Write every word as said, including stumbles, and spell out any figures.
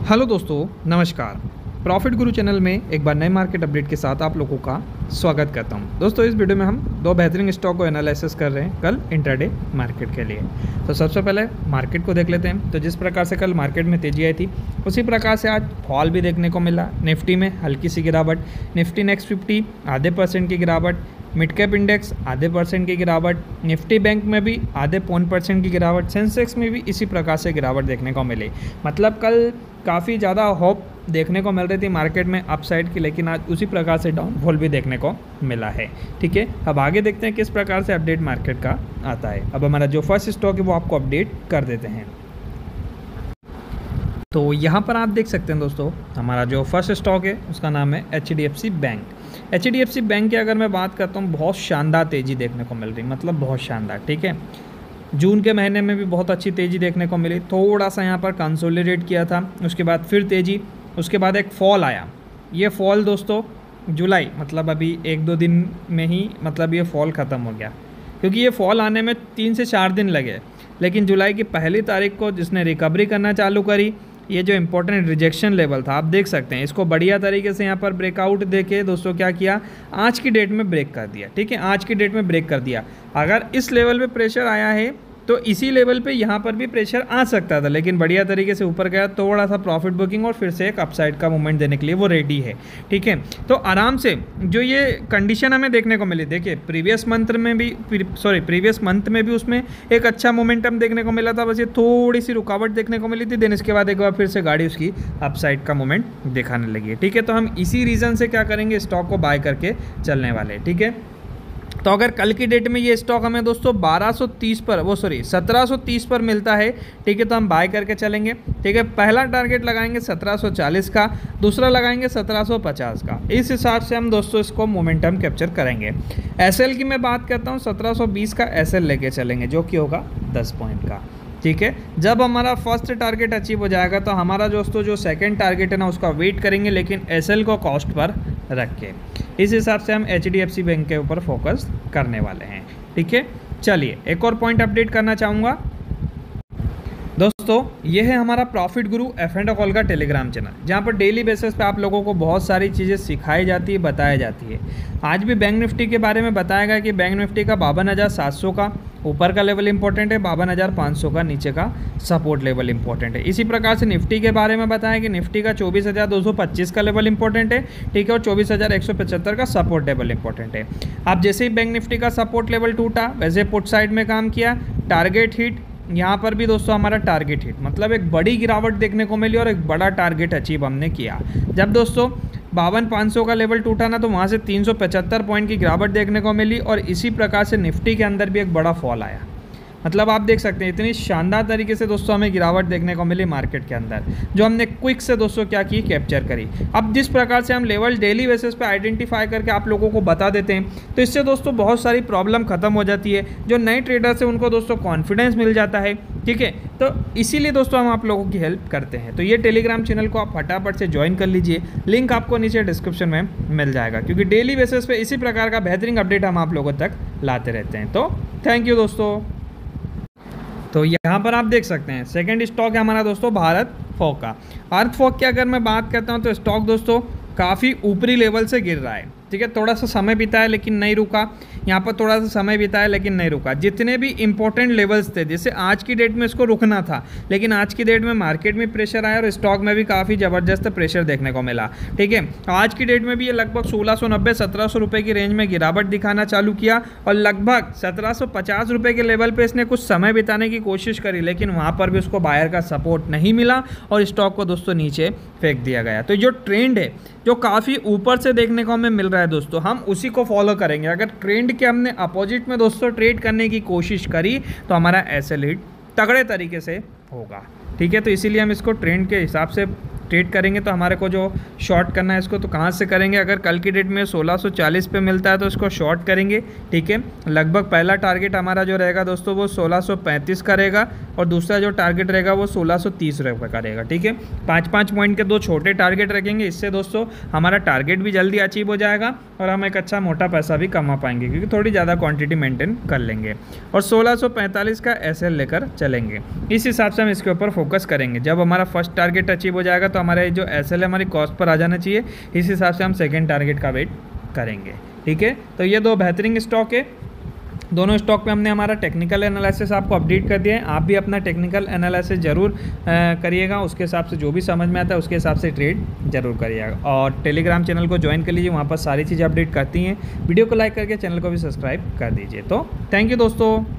Hello दोस्तों, नमस्कार। Profit गुरु channel में एक बार नए मार्केट अपडेट के साथ आप लोगों का स्वागत करता हूं। दोस्तों, इस वीडियो में हम दो बेहतरीन स्टॉक को एनालिसिस कर रहे हैं कल इंट्राडे मार्केट के लिए। तो सबसे पहले मार्केट को देख लेते हैं। तो जिस प्रकार से कल मार्केट में तेजी आई थी उसी प्रकार से आज फॉल भी देखने को मिला। निफ्टी में हल्की सी गिरावट, निफ्टी नेक्स्ट फिफ्टी आधे परसेंट की गिरावट, मिड कैप इंडेक्स आधे परसेंट की गिरावट, निफ्टी बैंक में भी आधे पौन परसेंट की गिरावट, सेंसेक्स में भी इसी प्रकार से गिरावट देखने को मिली। मतलब कल काफ़ी ज़्यादा होप देखने को मिल रही थी मार्केट में अपसाइड की, लेकिन आज उसी प्रकार से डाउनफॉल भी देखने को मिला है। ठीक है, अब आगे देखते हैं किस प्रकार से अपडेट मार्केट का आता है। अब हमारा जो फर्स्ट स्टॉक है वो आपको अपडेट कर देते हैं। तो यहाँ पर आप देख सकते हैं दोस्तों, हमारा जो फर्स्ट स्टॉक है उसका नाम है H D F C bank. H D F C bank की अगर मैं बात करता हूँ, बहुत शानदार तेज़ी देखने को मिल रही, मतलब बहुत शानदार। ठीक है, जून के महीने में भी बहुत अच्छी तेज़ी देखने को मिली, थोड़ा सा यहाँ पर कंसोलिडेट किया था, उसके बाद फिर तेज़ी, उसके बाद एक फॉल आया। ये फॉल दोस्तों जुलाई, मतलब अभी एक दो दिन में ही मतलब ये फॉल ख़त्म हो गया, क्योंकि ये फॉल आने में तीन से चार दिन लगे। लेकिन जुलाई की पहली तारीख को जिसने रिकवरी करना चालू करी, ये जो इम्पोर्टेंट रिजेक्शन लेवल था आप देख सकते हैं, इसको बढ़िया तरीके से यहाँ पर ब्रेकआउट देके दोस्तों क्या किया, आज की डेट में ब्रेक कर दिया। ठीक है, आज की डेट में ब्रेक कर दिया। अगर इस लेवल पे प्रेशर आया है तो इसी लेवल पे यहाँ पर भी प्रेशर आ सकता था, लेकिन बढ़िया तरीके से ऊपर गया, थोड़ा सा प्रॉफिट बुकिंग और फिर से एक अपसाइड का मूवमेंट देने के लिए वो रेडी है। ठीक है, तो आराम से जो ये कंडीशन हमें देखने को मिली, देखिए प्रीवियस मंथ में भी सॉरी प्रीवियस मंथ में भी उसमें एक अच्छा मोमेंटम देखने को मिला था, बस ये थोड़ी सी रुकावट देखने को मिली थी। देन इसके बाद एक बार फिर से गाड़ी उसकी अपसाइड का मूवमेंट दिखाने लगी है। ठीक है, तो हम इसी रीज़न से क्या करेंगे, स्टॉक को बाय करके चलने वाले। ठीक है, तो अगर कल की डेट में ये स्टॉक हमें दोस्तों बारह सौ तीस पर वो सॉरी सत्रह सौ तीस पर मिलता है, ठीक है, तो हम बाय करके चलेंगे। ठीक है, पहला टारगेट लगाएंगे सत्रह सौ चालीस का, दूसरा लगाएंगे सत्रह सौ पचास का। इस हिसाब से हम दोस्तों इसको मोमेंटम कैप्चर करेंगे। एसएल की मैं बात करता हूँ, सत्रह सौ बीस का एसएल लेके चलेंगे, जो कि होगा दस पॉइंट का। ठीक है, जब हमारा फर्स्ट टारगेट अचीव हो जाएगा तो हमारा दोस्तों जो सेकंड टारगेट है ना उसका वेट करेंगे, लेकिन एसएल को कॉस्ट पर रख के। इस हिसाब से हम H D F C bank के ऊपर फोकस करने वाले हैं। ठीक है, चलिए एक और पॉइंट अपडेट करना चाहूँगा दोस्तों, ये है हमारा profit Guru F and call का टेलीग्राम चैनल, जहाँ पर डेली बेसिस पे आप लोगों को बहुत सारी चीज़ें सिखाई जाती है, बताई जाती है। आज भी बैंक निफ्टी के बारे में बताया गया कि बैंक निफ्टी का बावन हज़ार सात सौ का ऊपर का लेवल इंपॉर्टेंट है, बावन हज़ार पाँच सौ का नीचे का सपोर्ट लेवल इंपॉर्टेंट है। इसी प्रकार से निफ्टी के बारे में बताया कि निफ्टी का चौबीस हज़ार दो सौ पच्चीस का लेवल इंपॉर्टेंट है। ठीक है, और चौबीस हज़ार एक सौ पचहत्तर का सपोर्ट लेवल इंपॉर्टेंट है। अब जैसे ही बैंक निफ्टी का सपोर्ट लेवल टूटा, वैसे पुट साइड में काम किया, टारगेट हिट। यहाँ पर भी दोस्तों हमारा टारगेट हिट, मतलब एक बड़ी गिरावट देखने को मिली और एक बड़ा टारगेट अचीव हमने किया। जब दोस्तों बावन पाँच सौ का लेवल टूटा ना, तो वहाँ से तीन सौ पचहत्तर पॉइंट की गिरावट देखने को मिली, और इसी प्रकार से निफ्टी के अंदर भी एक बड़ा फॉल आया। मतलब आप देख सकते हैं इतनी शानदार तरीके से दोस्तों हमें गिरावट देखने को मिली मार्केट के अंदर, जो हमने क्विक से दोस्तों क्या की, कैप्चर करी। अब जिस प्रकार से हम लेवल डेली बेसिस पे आइडेंटिफाई करके आप लोगों को बता देते हैं, तो इससे दोस्तों बहुत सारी प्रॉब्लम खत्म हो जाती है। जो नए ट्रेडर्स हैं उनको दोस्तों कॉन्फिडेंस मिल जाता है। ठीक है, तो इसीलिए दोस्तों हम आप लोगों की हेल्प करते हैं। तो ये टेलीग्राम चैनल को आप फटाफट से ज्वाइन कर लीजिए, लिंक आपको नीचे डिस्क्रिप्शन में मिल जाएगा, क्योंकि डेली बेसिस पे इसी प्रकार का बेहतरीन अपडेट हम आप लोगों तक लाते रहते हैं। तो थैंक यू दोस्तों। तो यहाँ पर आप देख सकते हैं सेकंड स्टॉक है हमारा दोस्तों भारत फोक का। भारत फोक की अगर मैं बात करता हूँ तो स्टॉक दोस्तों काफ़ी ऊपरी लेवल से गिर रहा है। ठीक है, थोड़ा सा समय बीता है लेकिन नहीं रुका, यहाँ पर थोड़ा सा समय बीता है लेकिन नहीं रुका। जितने भी इंपॉर्टेंट लेवल्स थे, जैसे आज की डेट में इसको रुकना था, लेकिन आज की डेट में मार्केट में प्रेशर आया और स्टॉक में भी काफ़ी ज़बरदस्त प्रेशर देखने को मिला। ठीक है, आज की डेट में भी ये लगभग सोलह सौ नब्बे सत्रह सौ रुपये की रेंज में गिरावट दिखाना चालू किया, और लगभग सत्रह सौ पचास रुपये के लेवल पर इसने कुछ समय बिताने की कोशिश करी, लेकिन वहाँ पर भी उसको बायर का सपोर्ट नहीं मिला और स्टॉक को दोस्तों नीचे फेंक दिया गया। तो जो ट्रेंड है जो काफ़ी ऊपर से देखने को हमें मिल रहा है दोस्तों, हम उसी को फॉलो करेंगे। अगर ट्रेंड के हमने अपोजिट में दोस्तों ट्रेड करने की कोशिश करी तो हमारा एसएल हिट तगड़े तरीके से होगा। ठीक है, तो इसीलिए हम इसको ट्रेंड के हिसाब से ट्रेड करेंगे। तो हमारे को जो शॉर्ट करना है इसको तो कहाँ से करेंगे, अगर कल की डेट में सोलह सौ चालीस पे मिलता है तो इसको शॉर्ट करेंगे। ठीक है, लगभग पहला टारगेट हमारा जो रहेगा दोस्तों वो सोलह सौ पैंतीस का रहेगा, और दूसरा जो टारगेट रहेगा वो सोलह सौ तीस रुपये का रहेगा। ठीक है, पाँच पाँच पॉइंट के दो छोटे टारगेट रखेंगे, इससे दोस्तों हमारा टारगेट भी जल्दी अचीव हो जाएगा और हम एक अच्छा मोटा पैसा भी कमा पाएंगे, क्योंकि थोड़ी ज़्यादा क्वान्टिटी मेंटेन कर लेंगे, और सोलह सौ पैंतालीस का एस एल लेकर चलेंगे। इस हिसाब से हम इसके ऊपर फोकस करेंगे। जब हमारा फर्स्ट टारगेट अचीव हो जाएगा तो तो हमारे जो एस एल हमारी कॉस्ट पर आ जाना चाहिए, इस हिसाब से हम सेकेंड टारगेट का वेट करेंगे। ठीक है, तो ये दो बेहतरीन स्टॉक है। दोनों स्टॉक पे हमने हमारा टेक्निकल एनालिसिस आपको अपडेट कर दिया है। आप भी अपना टेक्निकल एनालिसिस ज़रूर करिएगा, उसके हिसाब से जो भी समझ में आता है उसके हिसाब से ट्रेड जरूर करिएगा। और टेलीग्राम चैनल को ज्वाइन कर लीजिए, वहाँ पर सारी चीज़ें अपडेट करती हैं। वीडियो को लाइक करके चैनल को भी सब्सक्राइब कर दीजिए। तो थैंक यू दोस्तों।